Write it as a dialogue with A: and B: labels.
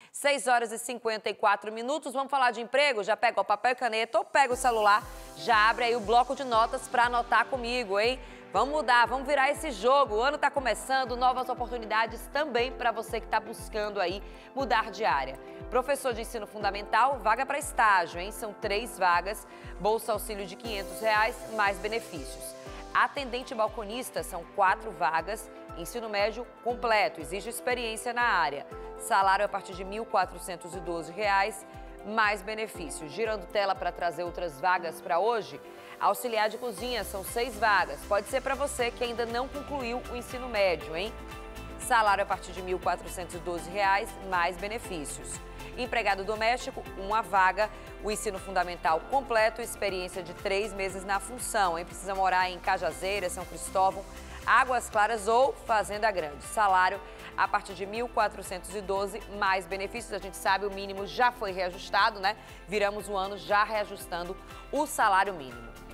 A: 6h54. Vamos falar de emprego? Já pega o papel e caneta ou pega o celular, já abre aí o bloco de notas para anotar comigo, hein? Vamos mudar, vamos virar esse jogo. O ano está começando, novas oportunidades também para você que está buscando aí mudar de área. Professor de ensino fundamental, vaga para estágio, hein? São 3 vagas, bolsa auxílio de R$500, mais benefícios. Atendente balconista, são 4 vagas, ensino médio completo, exige experiência na área. Salário a partir de R$ 1.412, mais benefícios. Girando tela para trazer outras vagas para hoje. Auxiliar de cozinha, são 6 vagas. Pode ser para você que ainda não concluiu o ensino médio, hein? Salário a partir de R$ 1.412, mais benefícios. Empregado doméstico, 1 vaga. O ensino fundamental completo, experiência de 3 meses na função, hein? Precisa morar em Cajazeiras, São Cristóvão, Águas Claras ou Fazenda Grande. Salário a partir de R$ 1.412, mais benefícios. A gente sabe, o mínimo já foi reajustado, né? Viramos o ano já reajustando o salário mínimo.